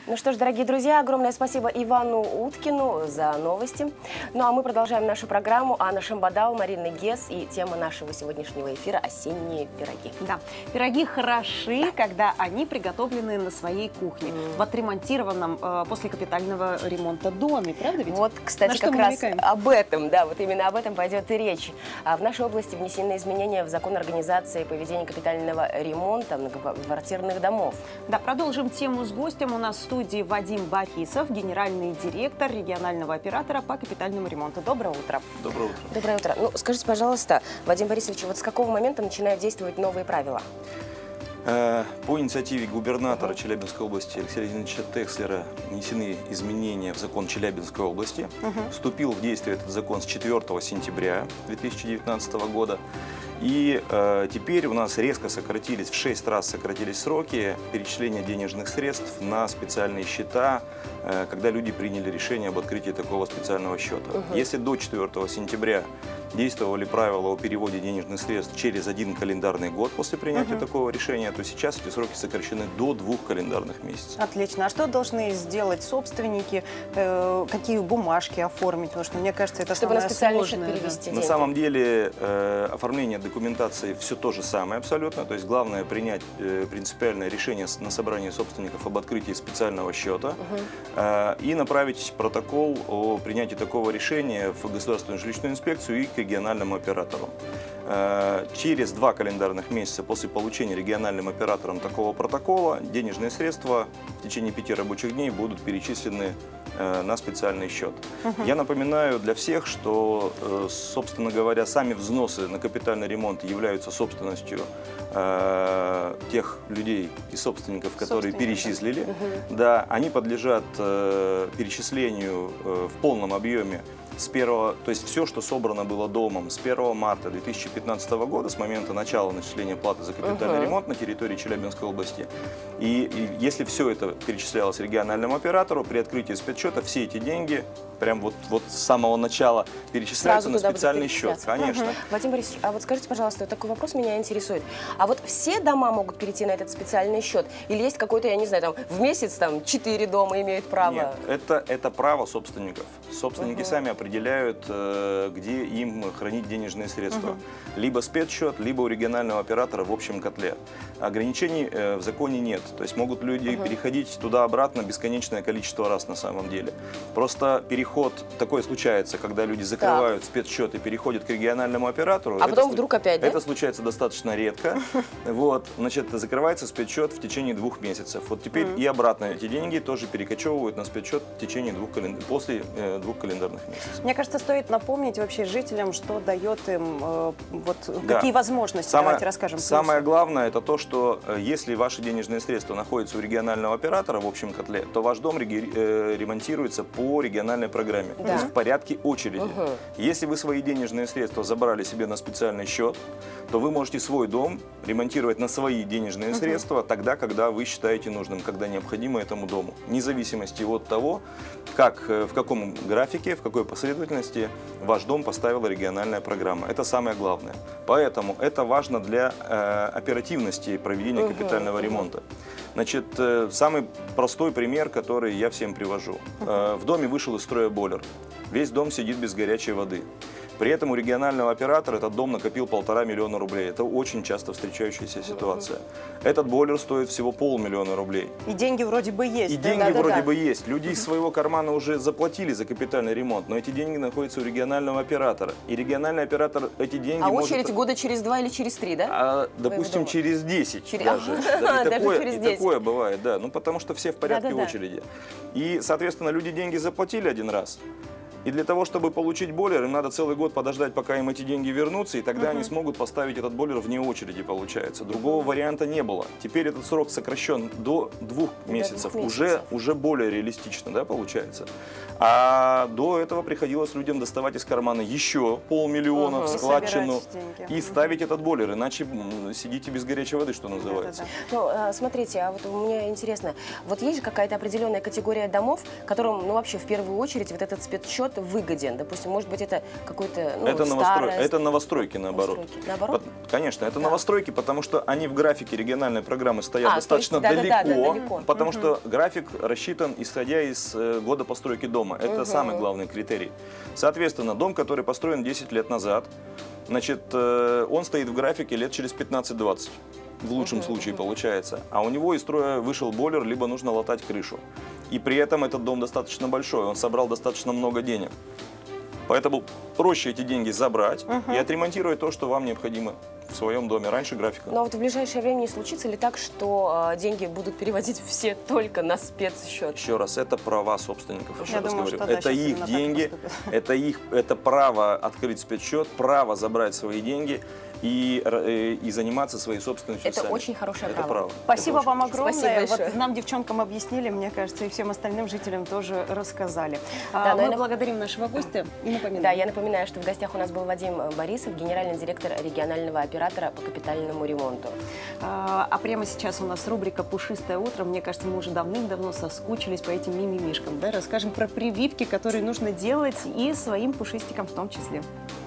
Ну что ж, дорогие друзья, огромное спасибо Ивану Уткину за новости. Ну а мы продолжаем нашу программу. Анна Шамбадао, Марина Гес и тема нашего сегодняшнего эфира – осенние пироги. Да, пироги хороши, когда они приготовлены на своей кухне, в отремонтированном после капитального ремонта доме, правда ведь? Вот, кстати, как раз об этом, да, вот именно об этом пойдет и речь. В нашей области внесены изменения в закон организации поведения капитального ремонта многоквартирных домов. Да, продолжим тему с гостем. У нас в студии Вадим Борисов, генеральный директор регионального оператора по капитальному ремонту. Доброе утро. Доброе утро. Доброе утро. Ну, скажите, пожалуйста, Вадим Борисович, вот с какого момента начинают действовать новые правила? По инициативе губернатора Челябинской области Алексея Леонидовича Текслера внесены изменения в закон Челябинской области. Вступил в действие этот закон с 4 сентября 2019 года. И теперь у нас резко сократились, в 6 раз сократились сроки перечисления денежных средств на специальные счета, когда люди приняли решение об открытии такого специального счета. Если до 4 сентября действовали правила о переводе денежных средств через 1 календарный год после принятия такого решения, то сейчас эти сроки сокращены до 2 календарных месяцев. Отлично. А что должны сделать собственники? Какие бумажки оформить? Потому что, мне кажется, это чтобы на специальный счет сложное, перевести На деньги. самом деле оформление документации все то же самое абсолютно. То есть главное принять принципиальное решение на собрании собственников об открытии специального счета и направить протокол о принятии такого решения в Государственную жилищную инспекцию и к региональному оператору. Через 2 календарных месяца после получения региональным оператором такого протокола денежные средства в течение 5 рабочих дней будут перечислены на специальный счет. Я напоминаю для всех, что, собственно говоря, сами взносы на капитальный ремонт являются собственностью тех людей и собственников, которые перечислили. Да, они подлежат перечислению в полном объеме с 1, то есть все, что собрано было домом с 1 марта 2015 года, с момента начала начисления платы за капитальный ремонт на территории Челябинской области. И если все это перечислялось региональному оператору, при открытии спецсчета все эти деньги прям вот с самого начала перечисляются на специальный счет. Конечно. Вадим Борисович, а вот скажите, пожалуйста, вот такой вопрос меня интересует. А вот все дома могут перейти на этот специальный счет? Или есть какой-то, я не знаю, там в месяц там 4 дома имеют право? Нет, это право собственников. Собственники сами определяют, где им хранить денежные средства. Либо спецсчет, либо у регионального оператора в общем котле. Ограничений в законе нет. То есть могут люди переходить туда-обратно бесконечное количество раз на самом деле. Просто переход, такое случается, когда люди закрывают спецсчет и переходят к региональному оператору. А потом вдруг опять, да? Это случается достаточно редко. Вот, значит, закрывается спецсчет в течение 2 месяцев. Вот теперь и обратно эти деньги тоже перекочевывают на спецсчет в течение после 2 календарных месяцев. Мне кажется, стоит напомнить вообще жителям, что дает им, какие возможности. Давайте расскажем. Самое главное, это то, что если ваши денежные средства находятся у регионального оператора в общем котле, то ваш дом ремонтируется по региональной программе, то есть в порядке очереди. Если вы свои денежные средства забрали себе на специальный счет, то вы можете свой дом ремонтировать на свои денежные средства тогда, когда вы считаете нужным, когда необходимо этому дому. Вне зависимости от того, в каком графике, в какой последовательности ваш дом поставила региональная программа. Это самое главное. Поэтому это важно для оперативности проведения капитального ремонта. Значит, самый простой пример, который я всем привожу. В доме вышел из строя бойлер. Весь дом сидит без горячей воды. При этом у регионального оператора этот дом накопил 1,5 миллиона рублей. Это очень часто встречающаяся ситуация. Этот бойлер стоит всего 500 000 рублей. И деньги вроде бы есть. И деньги вроде бы есть. Люди из своего кармана уже заплатили за капитальный ремонт, но эти деньги находятся у регионального оператора. И региональный оператор эти деньги очередь года через 2 или через 3, да? Допустим, через 10 даже. И такое бывает, да. Ну, потому что все в порядке очереди. И, соответственно, люди деньги заплатили один раз. И для того, чтобы получить бойлер, им надо целый год подождать, пока им эти деньги вернутся, и тогда они смогут поставить этот бойлер вне очереди, получается. Другого варианта не было. Теперь этот срок сокращен до 2 месяцев. Уже более реалистично, да, получается. А до этого приходилось людям доставать из кармана еще 500 000 в складчину и ставить этот бойлер, иначе сидите без горячей воды, что называется. Ну, смотрите, а вот мне интересно, вот есть же какая-то определенная категория домов, которым, ну, вообще в первую очередь вот этот спецсчет чем-то выгоден? Допустим, может быть, это какой-то, ну, это новостройки, наоборот. Наоборот? Конечно, это Да. новостройки, потому что они в графике региональной программы стоят А, достаточно то есть, далеко, да, потому что график рассчитан, исходя из года постройки дома. Это самый главный критерий. Соответственно, дом, который построен 10 лет назад, значит, он стоит в графике лет через 15-20. В лучшем случае получается. А у него из строя вышел бойлер, либо нужно латать крышу. И при этом этот дом достаточно большой, он собрал достаточно много денег. Поэтому проще эти деньги забрать и отремонтировать то, что вам необходимо в своем доме раньше графика. Но вот в ближайшее время не случится ли так, что деньги будут переводить все только на спецсчет? Еще раз, это права собственников, еще Я раз думаю, говорю. что да, Это сейчас их именно так деньги, поступят. это право открыть спецсчет, право забрать свои деньги и заниматься своей собственностью Это сами. очень хорошее Это право. Спасибо Это вам очень хорошо. огромное. Спасибо большое. Вот нам, девчонкам, объяснили, мне кажется, и всем остальным жителям тоже рассказали. Да, но Мы я благодарим нашего гостя и напоминаем. Да, я напоминаю, что в гостях у нас был Вадим Борисов, генеральный директор регионального оператора по капитальному ремонту. А прямо сейчас у нас рубрика «Пушистое утро». Мне кажется, мы уже давным-давно соскучились по этим мимимишкам. Да? Расскажем про прививки, которые нужно делать и своим пушистикам в том числе.